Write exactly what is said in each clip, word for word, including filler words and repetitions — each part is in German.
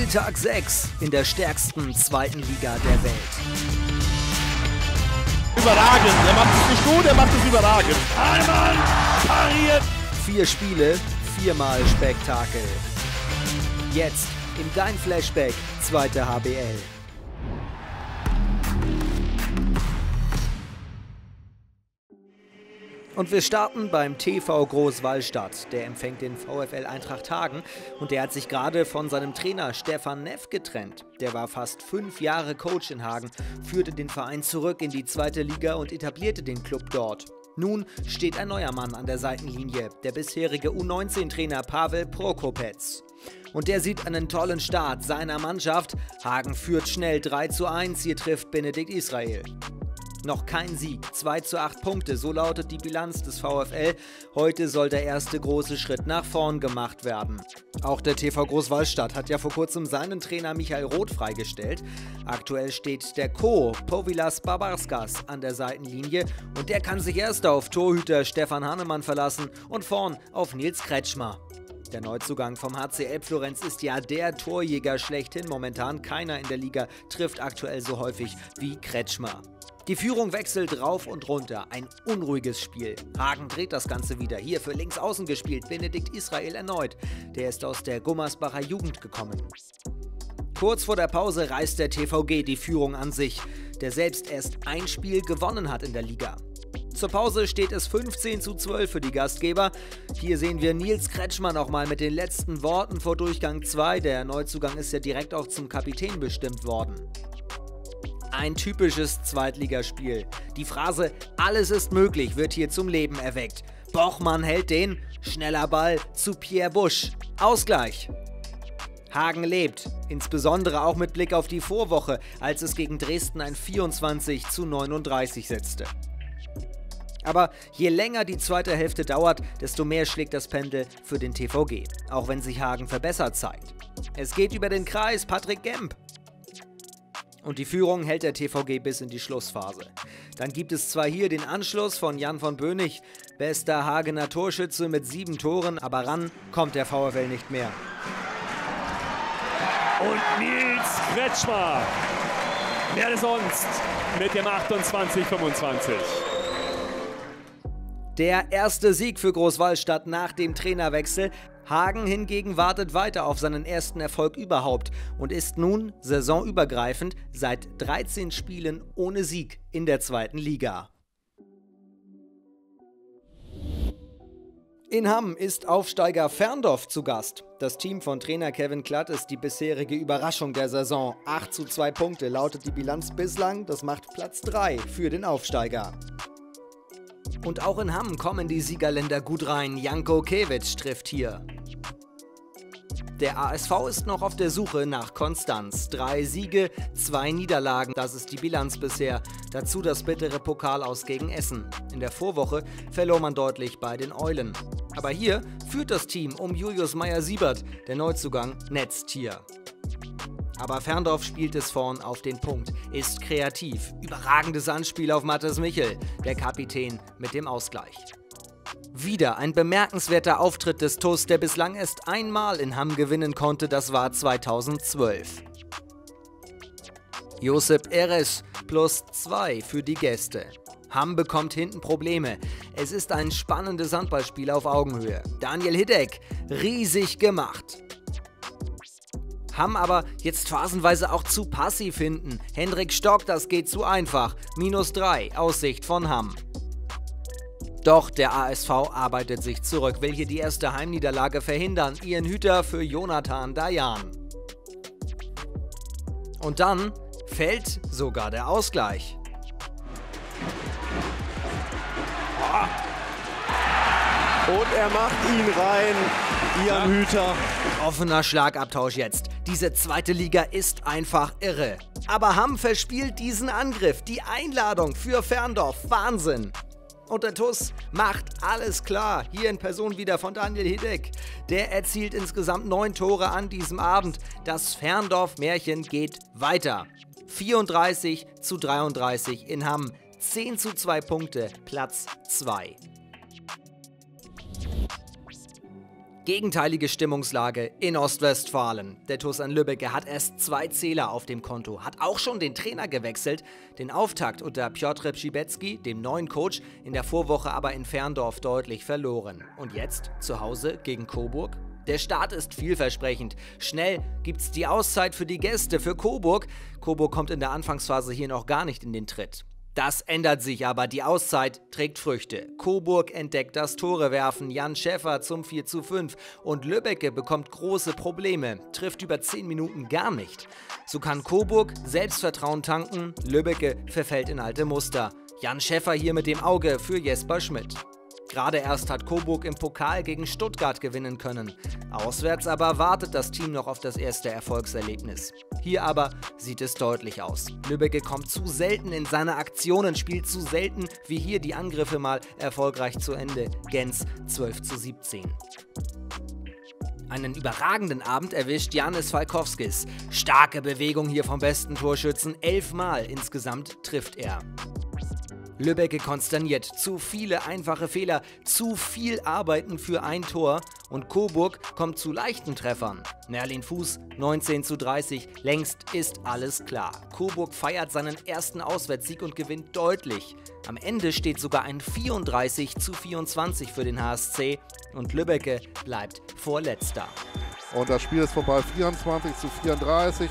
Spieltag sechs in der stärksten zweiten Liga der Welt. Überragend, er macht es nicht gut, er macht es überragend. Einmal pariert. Vier Spiele, viermal Spektakel. Jetzt in Dein Flashback, zweite H B L. Und wir starten beim T V Großwallstadt. Der empfängt den VfL Eintracht Hagen und der hat sich gerade von seinem Trainer Stefan Neff getrennt. Der war fast fünf Jahre Coach in Hagen, führte den Verein zurück in die zweite Liga und etablierte den Club dort. Nun steht ein neuer Mann an der Seitenlinie, der bisherige U neunzehn Trainer Pavel Prokopec. Und der sieht einen tollen Start seiner Mannschaft. Hagen führt schnell drei zu eins, hier trifft Benedikt Israel. Noch kein Sieg, zwei zu acht Punkte, so lautet die Bilanz des VfL. Heute soll der erste große Schritt nach vorn gemacht werden. Auch der T V Großwallstadt hat ja vor kurzem seinen Trainer Michael Roth freigestellt. Aktuell steht der Co. Povilas Babarskas an der Seitenlinie und der kann sich erst auf Torhüter Stefan Hannemann verlassen und vorn auf Nils Kretschmer. Der Neuzugang vom H C Elbflorenz ist ja der Torjäger schlechthin. Momentan keiner in der Liga trifft aktuell so häufig wie Kretschmer. Die Führung wechselt rauf und runter, ein unruhiges Spiel. Hagen dreht das Ganze wieder, hier für links außen gespielt, Benedikt Israel erneut. Der ist aus der Gummersbacher Jugend gekommen. Kurz vor der Pause reißt der T V G die Führung an sich, der selbst erst ein Spiel gewonnen hat in der Liga. Zur Pause steht es fünfzehn zu zwölf für die Gastgeber. Hier sehen wir Nils Kretschmer nochmal mit den letzten Worten vor Durchgang zwei. Der Neuzugang ist ja direkt auch zum Kapitän bestimmt worden. Ein typisches Zweitligaspiel. Die Phrase "Alles ist möglich" wird hier zum Leben erweckt. Bochmann hält den, schneller Ball zu Pierre Busch. Ausgleich. Hagen lebt, insbesondere auch mit Blick auf die Vorwoche, als es gegen Dresden ein vierundzwanzig zu neununddreißig setzte. Aber je länger die zweite Hälfte dauert, desto mehr schlägt das Pendel für den T V G, auch wenn sich Hagen verbessert zeigt. Es geht über den Kreis, Patrick Gemp. Und die Führung hält der T V G bis in die Schlussphase. Dann gibt es zwar hier den Anschluss von Jan von Bönig, bester Hagener Torschütze mit sieben Toren, aber ran kommt der VfL nicht mehr. Und Nils Kretschmer, wer denn sonst, mit dem achtundzwanzig fünfundzwanzig. Der erste Sieg für Großwallstadt nach dem Trainerwechsel. Hagen hingegen wartet weiter auf seinen ersten Erfolg überhaupt und ist nun saisonübergreifend seit dreizehn Spielen ohne Sieg in der zweiten Liga. In Hamm ist Aufsteiger Ferndorf zu Gast. Das Team von Trainer Kevin Klatt ist die bisherige Überraschung der Saison. acht zu zwei Punkte lautet die Bilanz bislang, das macht Platz drei für den Aufsteiger. Und auch in Hamm kommen die Siegerländer gut rein. Janko Kewitsch trifft hier. Der A S V ist noch auf der Suche nach Konstanz. Drei Siege, zwei Niederlagen, das ist die Bilanz bisher. Dazu das bittere Pokalaus gegen Essen. In der Vorwoche verlor man deutlich bei den Eulen. Aber hier führt das Team um Julius Meyer-Siebert, der Neuzugang, netzt hier. Aber Ferndorf spielt es vorn auf den Punkt, ist kreativ. Überragendes Anspiel auf Mathis Michel, der Kapitän mit dem Ausgleich. Wieder ein bemerkenswerter Auftritt des T U S, der bislang erst einmal in Hamm gewinnen konnte, das war zweitausendzwölf. Josip Eres plus zwei für die Gäste. Hamm bekommt hinten Probleme. Es ist ein spannendes Handballspiel auf Augenhöhe. Daniel Hiddeck, riesig gemacht. Hamm aber jetzt phasenweise auch zu passiv hinten. Hendrik Stock, das geht zu einfach. Minus drei, Aussicht von Hamm. Doch der A S V arbeitet sich zurück, will hier die erste Heimniederlage verhindern. Ian Hüter für Jonathan Dayan. Und dann fällt sogar der Ausgleich. Und er macht ihn rein, Ian Hüter. Offener Schlagabtausch jetzt. Diese zweite Liga ist einfach irre. Aber Hamm verspielt diesen Angriff, die Einladung für Ferndorf. Wahnsinn. Und der T U S macht alles klar. Hier in Person wieder von Daniel Hiddeck. Der erzielt insgesamt neun Tore an diesem Abend. Das Ferndorf-Märchen geht weiter. vierunddreißig zu dreiunddreißig in Hamm. zehn zu zwei Punkte, Platz zwei. Gegenteilige Stimmungslage in Ostwestfalen. Der T U S an Lübbecke hat erst zwei Zähler auf dem Konto, hat auch schon den Trainer gewechselt, den Auftakt unter Piotr Przybecki, dem neuen Coach, in der Vorwoche aber in Ferndorf deutlich verloren. Und jetzt zu Hause gegen Coburg? Der Start ist vielversprechend. Schnell gibt's die Auszeit für die Gäste, für Coburg. Coburg kommt in der Anfangsphase hier noch gar nicht in den Tritt. Das ändert sich aber, die Auszeit trägt Früchte. Coburg entdeckt das Torewerfen, Jan Schäffer zum vier zu fünf und Lübbecke bekommt große Probleme, trifft über zehn Minuten gar nicht. So kann Coburg Selbstvertrauen tanken, Lübbecke verfällt in alte Muster. Jan Schäffer hier mit dem Auge für Jesper Schmidt. Gerade erst hat Coburg im Pokal gegen Stuttgart gewinnen können. Auswärts aber wartet das Team noch auf das erste Erfolgserlebnis. Hier aber sieht es deutlich aus. Lübbecke kommt zu selten in seine Aktionen, spielt zu selten wie hier die Angriffe mal erfolgreich zu Ende. Gens zwölf zu siebzehn. Einen überragenden Abend erwischt Janis Falkowskis. Starke Bewegung hier vom besten Torschützen. Elfmal insgesamt trifft er. Lübbecke konsterniert, zu viele einfache Fehler, zu viel Arbeiten für ein Tor und Coburg kommt zu leichten Treffern. Nerlin Fuß neunzehn zu dreißig, längst ist alles klar. Coburg feiert seinen ersten Auswärtssieg und gewinnt deutlich. Am Ende steht sogar ein vierunddreißig zu vierundzwanzig für den H S C und Lübbecke bleibt vorletzter. Und das Spiel ist vorbei, vierundzwanzig zu vierunddreißig.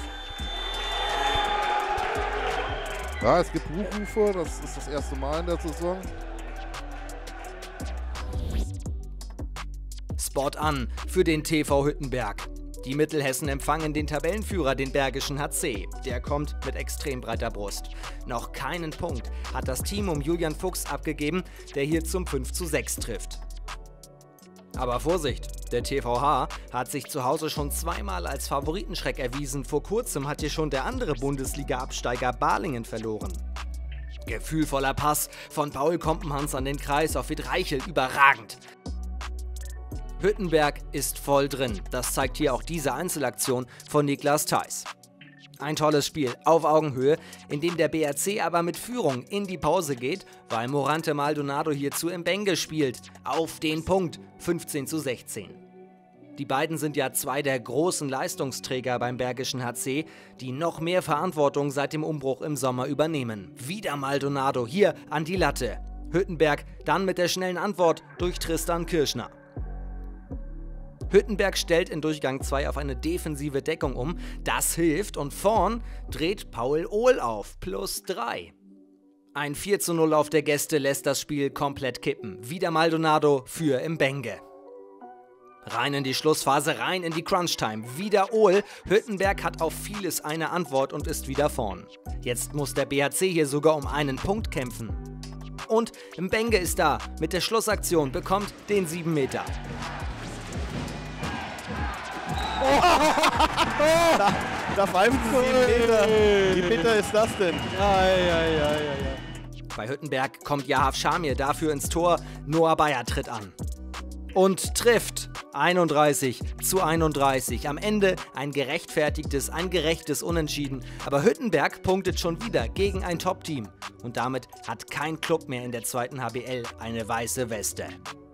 Ja, es gibt Buchrufe, das ist das erste Mal in der Saison. Spot an für den T V Hüttenberg. Die Mittelhessen empfangen den Tabellenführer, den Bergischen H C. Der kommt mit extrem breiter Brust. Noch keinen Punkt hat das Team um Julian Fuchs abgegeben, der hier zum fünf zu sechs trifft. Aber Vorsicht, der T V H hat sich zu Hause schon zweimal als Favoritenschreck erwiesen. Vor kurzem hat hier schon der andere Bundesliga-Absteiger Balingen verloren. Gefühlvoller Pass von Paul Kompenhans an den Kreis auf Witt Reichel, überragend. Hüttenberg ist voll drin, das zeigt hier auch diese Einzelaktion von Niklas Theis. Ein tolles Spiel auf Augenhöhe, in dem der B R C aber mit Führung in die Pause geht, weil Morante Maldonado hier zu Mbenge spielt. Auf den Punkt, fünfzehn zu sechzehn. Die beiden sind ja zwei der großen Leistungsträger beim Bergischen H C, die noch mehr Verantwortung seit dem Umbruch im Sommer übernehmen. Wieder Maldonado hier an die Latte. Hüttenberg dann mit der schnellen Antwort durch Tristan Kirschner. Hüttenberg stellt in Durchgang zwei auf eine defensive Deckung um. Das hilft und vorn dreht Paul Ohl auf. Plus drei. Ein vier zu null auf der Gäste lässt das Spiel komplett kippen. Wieder Maldonado für Mbenge. Rein in die Schlussphase, rein in die Crunch-Time. Wieder Ohl. Hüttenberg hat auf vieles eine Antwort und ist wieder vorn. Jetzt muss der B H C hier sogar um einen Punkt kämpfen. Und Mbenge ist da. Mit der Schlussaktion bekommt den sieben Meter. Oh. da, da pfeifen sie sieben Meter. Wie bitter ist das denn? Ai, ai, ai, ai. Bei Hüttenberg kommt Yahav Shamir dafür ins Tor. Noah Bayer tritt an. Und trifft. einunddreißig zu einunddreißig. Am Ende ein gerechtfertigtes, ein gerechtes Unentschieden. Aber Hüttenberg punktet schon wieder gegen ein Top-Team. Und damit hat kein Club mehr in der zweiten H B L eine weiße Weste.